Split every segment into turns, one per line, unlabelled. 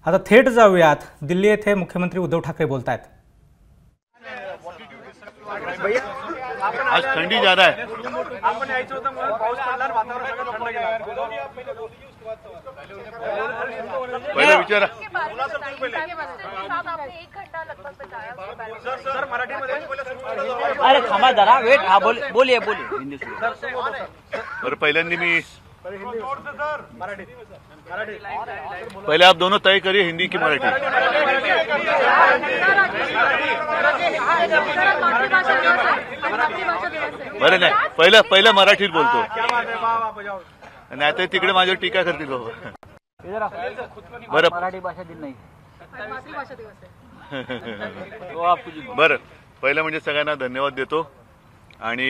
आता थेट जाऊयात, दिल्ली येथे मुख्यमंत्री उद्धव ठाकरे बोलतायत।
आज थंडी ज्यादा है।
आपण यायचं होतं म्हणून पाऊस पडला, वातावरण सगळं थंड गेलं।
पहले विचारा
सर मराठीमध्ये
अरे थांबा जरा वेट। हाँ बोलिए हिंदी
और पहिल्यांदा मी पहले आप दोनों तय करिए हिंदी की मराठी। बरं नाही, पहिलं मराठीत बोलतो, नाही तर तिकडे माझ्यावर टीका करतील बाबा। बरं
मराठी भाषा दिन नाही
बरं, पहिलं म्हणजे सगळ्यांना धन्यवाद देतो आणि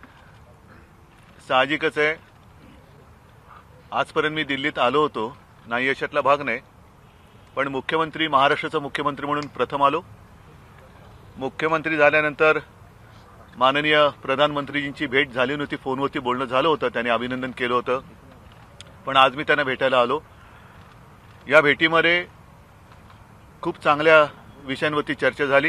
साहजिकच आहे, आजपर्यंत मी दिल्लीत आलो होतो, नाही यशातला भाग नाही, पण मुख्यमंत्री, महाराष्ट्राचा मुख्यमंत्री म्हणून प्रथम आलो। मुख्यमंत्री झाल्यानंतर माननीय प्रधानमंत्रीजींची भेट झाली नव्हती, फोनवरती बोलणं झालं होतं, त्यांनी अभिनंदन केलं होतं, पण आज मी त्यांना भेटायला आलो। या भेटीमध्ये खूप चांगल्या विषयांवरती चर्चा झाली।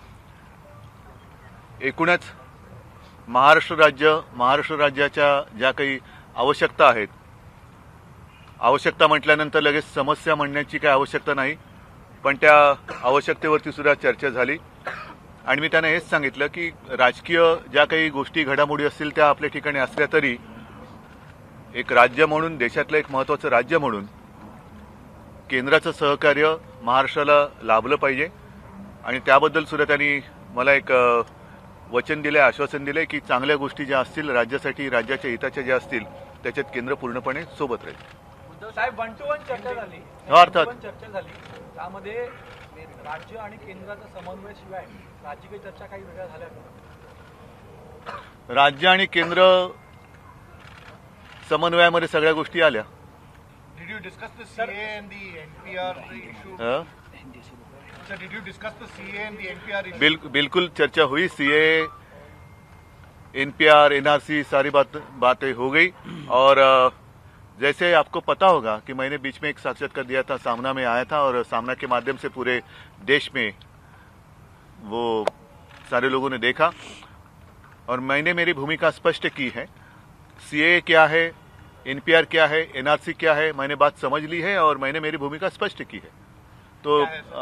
एकूणच महाराष्ट्र राज्याच्या ज्या काही आवश्यकता आहेत, आवश्यकता म्हटल्यानंतर लगेच समस्या म्हणण्याची काही आवश्यकता नाही, पण त्या आवश्यकतेवरती सुद्धा चर्चा झाली आणि मी त्यांना हेच सांगितलं की राजकीय ज्या काही गोष्टी घडामोडी असतील त्या आपल्या ठिकाणी असल्या तरी एक राज्य म्हणून, देशातलं एक महत्त्वाचं राज्य म्हणून केंद्राचं सहकार्य महाराष्ट्राला लाभलं पाहिजे आणि त्याबद्दल सुद्धा त्यांनी मला एक वचन दिले, आश्वासन दिले की चांगल्या गोष्टी ज्या असतील राज्यासाठी, राज्याच्या हिताच्या ज्या असतील त्याच्यात केंद्र पूर्णपणे सोबत राहील।
उद्धव साहेब 1 to 1 चर्चा झाली,
अर्थात
चर्चा झाली, त्यामध्ये राज्य आणि केंद्राचा समन्वय शिवाय राजकीय चर्चा काही वेगळ्या झाल्या का?
राज्य आणि केंद्र समन्वयामध्ये सगळ्या गोष्टी आल्या।
Did you discuss the CA and the NPR issue? Sir, did you discuss the CA and the NPR issue?
बिल्कुल चर्चा हुई, CA, NPR, NRC सारी बातें हो गई और जैसे आपको पता होगा कि मैंने बीच में एक साक्षात्कार दिया था, सामना में आया था और सामना के माध्यम से पूरे देश में वो सारे लोगों ने देखा और मैंने मेरी भूमिका स्पष्ट की है। CA क्या है, NPR क्या है, NRC क्या है, मैंने बात समझ ली है और मैंने मेरी भूमिका स्पष्ट की है। तो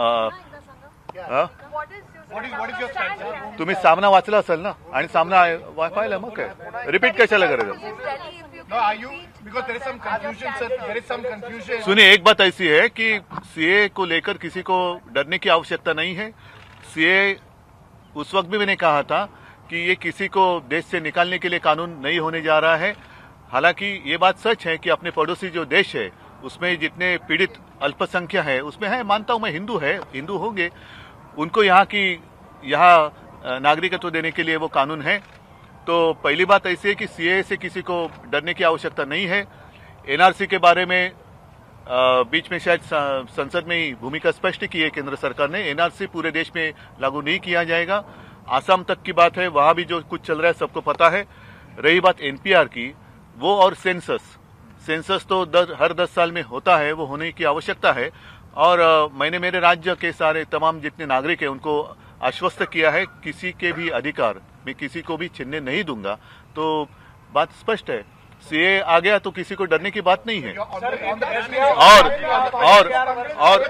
What is your stance?
तुम्ही सामना वाचला असेल ना, आणि सामना पाहिला, मग काय रिपीट कशाला करायचं?
No, are you, because there is some confusion, sir. There is some confusion.
सुनिए, एक बात ऐसी है कि CA को लेकर किसी को डरने की आवश्यकता नहीं है। CA उस वक्त भी मैंने कहा था कि ये किसी को देश से निकालने के लिए कानून नहीं होने जा रहा है। हालांकि ये बात सच है कि अपने पड़ोसी जो देश है उसमें जितने पीड़ित अल्पसंख्या है उसमें है, मानता हूं मैं, हिंदू होंगे, उनको यहाँ नागरिकत्व देने के लिए वो कानून है। तो पहली बात ऐसी है कि CA से किसी को डरने की आवश्यकता नहीं है। NRC के बारे में बीच में शायद संसद में ही भूमिका स्पष्ट की है केंद्र सरकार ने। NRC पूरे देश में लागू नहीं किया जाएगा, आसाम तक की बात है, वहां भी जो कुछ चल रहा है सबको पता है। रही बात NPR की, वो और सेंसस तो हर 10 साल में होता है, वो होने की आवश्यकता है और मैंने मेरे राज्य के सारे तमाम जितने नागरिक हैं उनको आश्वस्त किया है, किसी के भी अधिकार मैं किसी को भी छीनने नहीं दूंगा। तो बात स्पष्ट है, CA आ गया तो किसी को डरने की बात नहीं है। और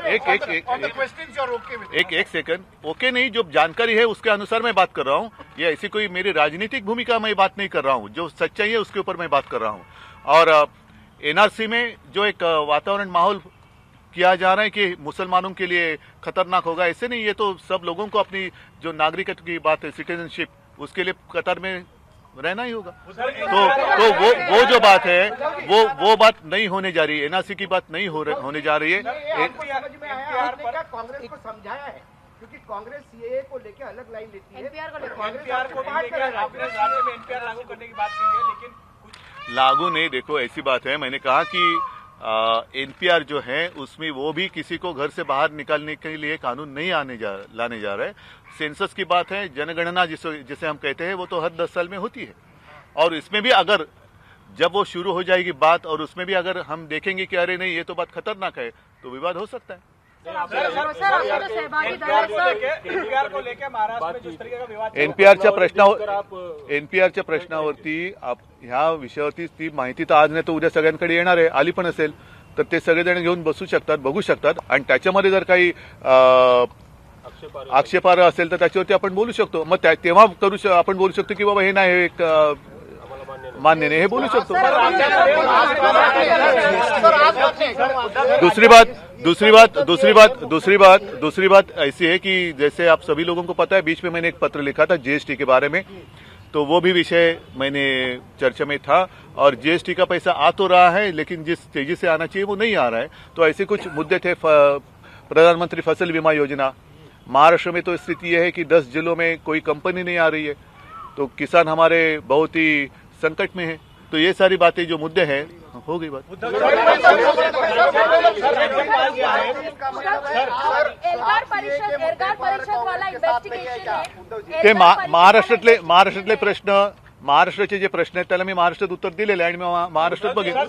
एक सेकंड, ओके नहीं, जो जानकारी है उसके अनुसार मैं बात कर रहा हूं, ये ऐसी कोई मेरी राजनीतिक भूमिका मैं बात नहीं कर रहा हूं, जो सच्चाई है उसके ऊपर मैं बात कर रहा हूं। और NRC में जो एक वातावरण माहौल किया जा रहा है कि मुसलमानों के लिए खतरनाक होगा, ऐसे नहीं, ये तो सब लोगों को अपनी जो नागरिकत्व की बात है, सिटीजनशिप, उसके लिए कतर में रहना ही होगा। तो वो जो बात है वो बात नहीं होने जा रही है, NRC की बात नहीं होने जा रही है।
कांग्रेस को समझाया है क्योंकि कांग्रेस CA को लेकर अलग लाइन लेती है,
NPR को लेकर आपने राज्य में NPR लागू करने की बात की है, लेकिन
लागू नहीं, देखो ऐसी बात है, मैंने कहा कि NPR जो है उसमें वो भी किसी को घर से बाहर निकालने के लिए कानून नहीं लाने जा रहा है। सेंसस की बात है, जनगणना जिसे हम कहते हैं, वो तो हर 10 साल में होती है और इसमें भी अगर जब वो शुरू हो जाएगी बात और उसमें भी अगर हम देखेंगे कि अरे नहीं ये तो बात खतरनाक है तो विवाद हो सकता है।
एनपीआर को लेकर महाराष्ट्र में जिस तरीके का विवाद
एनपीआरच्या प्रश्नावरती ह्या विषयावरती ती माहिती तर आज नाही तर उद्या सगळ्यांकडे येणार आहे, आली पण असेल तर ते सगळेजण घेऊन बसू शकतात, बघू शकतात आणि त्याच्यामध्ये जर काही आक्षेपार्ह असेल तर त्याच्यावरती आपण बोलू शकतो. मग तेव्हा आपण बोलू शकतो की बाबा हे नाही, हे एक मान्य नाही, हे बोलू शकतो. दूसरी बात ऐसी है कि जैसे आप सभी लोगों को पता है, बीच में मैंने एक पत्र लिखा था जीएसटी के बारे में, तो वो भी विषय मैंने चर्चा में था और जीएसटी का पैसा आ तो रहा है लेकिन जिस तेजी से आना चाहिए वो नहीं आ रहा है. तो ऐसे कुछ मुद्दे थे. प्रधानमंत्री फसल बीमा योजना, महाराष्ट्र में तो स्थिति यह है कि 10 जिलों में कोई कंपनी नहीं आ रही है, तो किसान हमारे बहुत ही संकट में है. तो ये सारी बातें जो मुद्दे हैं, हो गई बात. ते महाराष्ट्रातले प्रश्न, महाराष्ट्राचे जे प्रश्न आहेत त्याला मी महाराष्ट्रात उत्तर दिलेले आहे आणि मी महाराष्ट्रात बघितलं.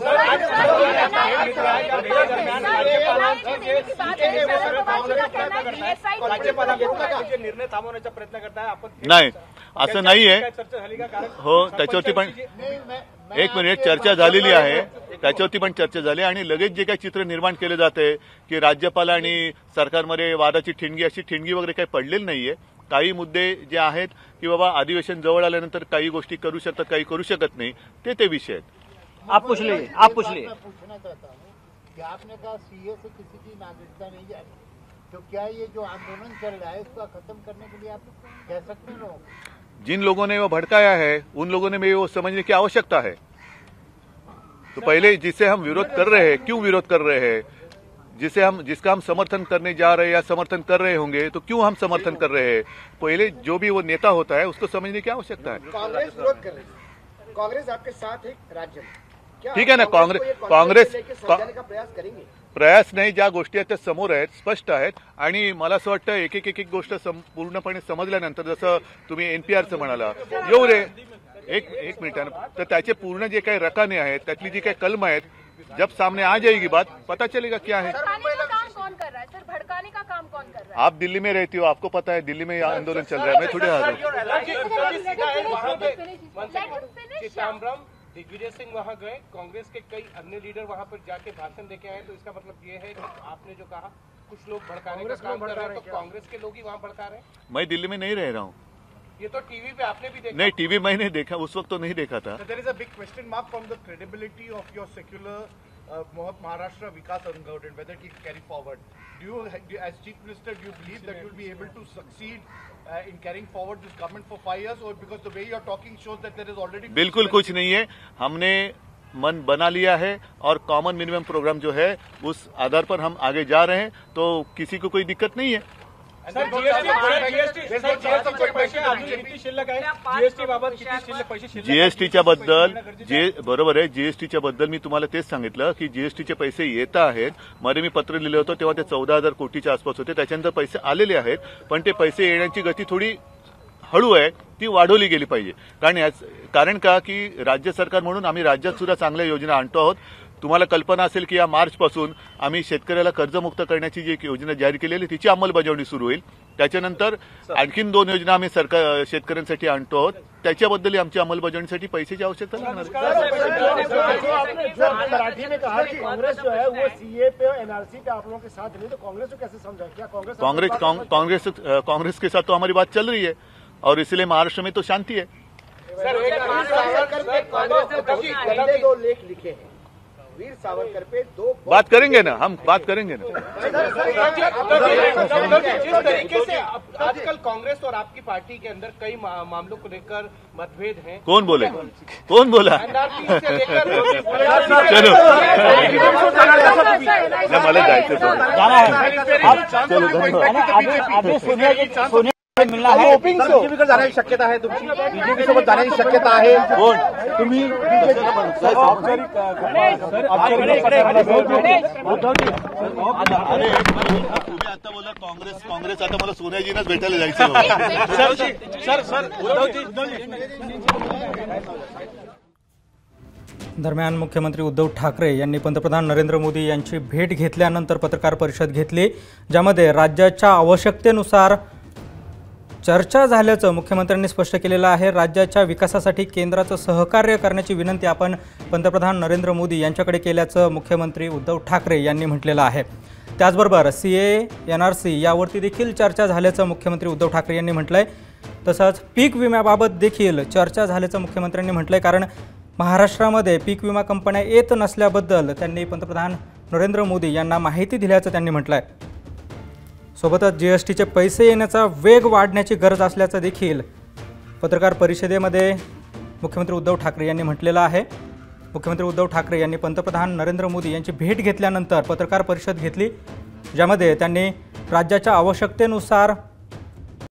निर्णय थांबवण्याचा प्रयत्न करताय आपण.
नाही, असं नाहीये. हो, त्याच्यावरती पण एक मिनिट चर्चा झालेली आहे, त्याच्यावरती पण चर्चा झाली आणि लगेच जे काही चित्र निर्माण केलं जाते की राज्यपाल आणि सरकारमध्ये वादाची ठिणगी, अशी ठिणगी वगैरे काही पडलेली नाहीये. काही मुद्दे जे आहेत की बाबा अधिवेशन जवळ आल्यानंतर काही गोष्टी करू शकतात, काही करू शकत नाही, ते विषय आहेत.
आप पूछ लिए.
पूछना चाहता हूँ कि आपने कहा सीए से किसी की नागरिकता नहीं जाएगी, तो क्या ये जो आंदोलन चल रहा है उसको खत्म करने के लिए आप कह सकते हो?
जिन लोगों ने वो भड़काया है उन लोगों ने भी वो समझने की आवश्यकता है. तो पहले जिसे हम विरोध कर रहे हैं, क्यों विरोध कर रहे हैं, जिसका हम समर्थन करने जा रहे हैं या समर्थन कर रहे होंगे तो क्यों हम समर्थन कर रहे हैं, पहले जो भी वो नेता होता है उसको समझने की आवश्यकता है.
कांग्रेस विरोध कर रही है, कांग्रेस आपके साथ है राज्य में, क्या
ठीक है ना. काँग्रेस
का प्रयास करेंगे?
प्रयास नाही, ज्या गोष्टी आहेत त्या समोर आहेत, स्पष्ट आहेत आणि मला असं वाटतं एक गोष्ट पूर्णपणे समजल्यानंतर, जसं तुम्ही एनपीआरचं म्हणाला, येऊ रे एक मिनिटानं, तर त्याचे पूर्ण जे काही रकाने आहेत, त्यातली जी काही कलम आहेत, जब सामने आ जाएगी बात, पता चलेगा क्या है.
काम कौन कर रहा है सर? भड़काने का काम कौन कर रहा है?
आप दिल्ली में रहती हो, आपको पता है दिल्ली में आंदोलन चल रहा है. मैं थोड़ी हार हूँ.
दिग्विजय सिंह वहां गए, कांग्रेस के कई अन्य लीडर वहां पर जाके भाषण देके आए, तो इसका मतलब ये है कि आपने जो कहा कुछ लोग भड़काने का काम कर रहे हैं, तो कांग्रेस के लोग ही वहां भड़का रहे हैं.
मैं दिल्ली में नहीं रह रहा हूँ.
ये तो टीवी पे आपने भी देखा.
नहीं, टीवी मैंने देखा, उस वक्त तो नहीं देखा था.
There is a big question mark from the credibility of your secular Maharashtra Vikas Government, whether it carry forward. Do you, as Chief Minister, do you believe that you will be able to succeed in carrying forward this government for 5 years, or because the way you are talking shows that there is already.
बिल्कुल कुछ नहीं है, हमने मन बना लिया है और कॉमन मिनिमम प्रोग्राम जो है उस आधार पर हम आगे जा रहे हैं, तो किसी को कोई दिक्कत नहीं है. जीएसटीच्या बद्दल बरोबर आहे. जीएसटीच्या बद्दल मी तुम्हाला तेच सांगितलं की जीएसटीचे पैसे येत आहेत. मध्ये मी पत्र लिहिलं होतं तेव्हा ते 14,000 कोटीच्या आसपास होते, त्याच्यानंतर पैसे आलेले आहेत, पण ते पैसे येण्याची गती थोडी हळू आहे, ती वाढवली गेली पाहिजे. कारण का की राज्य सरकार म्हणून आम्ही राज्यात सुद्धा चांगल्या योजना आणतो आहोत. तुम्हाला कल्पना असेल की या मार्चपासून आम्ही शेतकऱ्याला कर्जमुक्त करण्याची जी योजना जाहीर केलेली तिची अंमलबजावणी सुरू होईल. त्याच्यानंतर आणखीन 2 योजना आम्ही शेतकऱ्यांसाठी आणतो आहोत, त्याच्याबद्दल आमची अंमलबजावणीसाठी पैशाची आवश्यकता लागणार.
मराठी में कहा कि कांग्रेस जो है वो सीए पे एनआरसी पे आप लोगों के साथ नहीं, तो कांग्रेस को कैसे समझाएं? क्या
कांग्रेस के साथ तो हमारी बात चल रही है और इसलिए महाराष्ट्र में तो शांति है.
पहले 2 लेख लिखे हैं वीर सावरकर पे, 2
बात करेंगे ना, हम बात करेंगे ना.
जिस तरीके से आजकल कांग्रेस और आपकी पार्टी के अंदर कई मामलों को लेकर मतभेद हैं.
कौन बोला?
चलो
मला जायचं
जाना है.
चलो धन्यवाद.
मिलना है.
बीजेपीकडे जाण्याची शक्यता आहे तुमची? बीजेपी सोबत जाण्याची शक्यता आहे?
कोण?
तुम्ही
अरे तुम्ही आता बोला काँग्रेस आता मला सोनियाजींनाच भेटायला जायचं.
सर
दरम्यान मुख्यमंत्री उद्धव ठाकरे यांनी पंतप्रधान नरेंद्र मोदी यांची भेट घेतल्यानंतर पत्रकार परिषद घेतली, ज्यामध्ये राज्याच्या आवश्यकतेनुसार चर्चा झाल्याचं मुख्यमंत्र्यांनी स्पष्ट केलेलं आहे। राज्याच्या विकासासाठी केंद्राचं सहकार्य करण्याची विनंती आपण पंतप्रधान नरेंद्र मोदी यांच्याकडे केल्याचं मुख्यमंत्री उद्धव ठाकरे यांनी म्हटलेलं आहे। त्याचबरोबर सीए एनआरसी यावरती देखील चर्चा झाल्याचं मुख्यमंत्री उद्धव ठाकरे यांनी म्हटलंय। तसंच पीक विम्याबाबत देखील चर्चा झाल्याचं मुख्यमंत्र्यांनी म्हटलंय, कारण महाराष्ट्रामध्ये पीक विमा कंपन्या येत नसल्याबद्दल त्यांनी पंतप्रधान नरेंद्र मोदी यांना माहिती दिल्याचं त्यांनी म्हटलंय। सोबतच जीएसटीचे पैसे येण्याचा वेग वाढण्याची गरज असल्याचं देखील पत्रकार परिषदेमध्ये मुख्यमंत्री उद्धव ठाकरे यांनी म्हटलेलं आहे। मुख्यमंत्री उद्धव ठाकरे यांनी पंतप्रधान नरेंद्र मोदी यांची भेट घेतल्यानंतर पत्रकार परिषद घेतली, ज्यामध्ये त्यांनी राज्याच्या आवश्यकतेनुसार